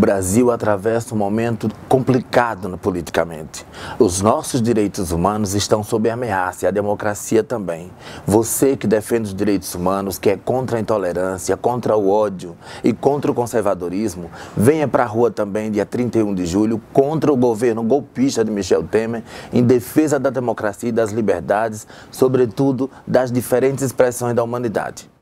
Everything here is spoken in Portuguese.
Brasil atravessa um momento complicado politicamente. Os nossos direitos humanos estão sob ameaça e a democracia também. Você que defende os direitos humanos, que é contra a intolerância, contra o ódio e contra o conservadorismo, venha para a rua também dia 31 de julho contra o governo golpista de Michel Temer, em defesa da democracia e das liberdades, sobretudo das diferentes expressões da humanidade.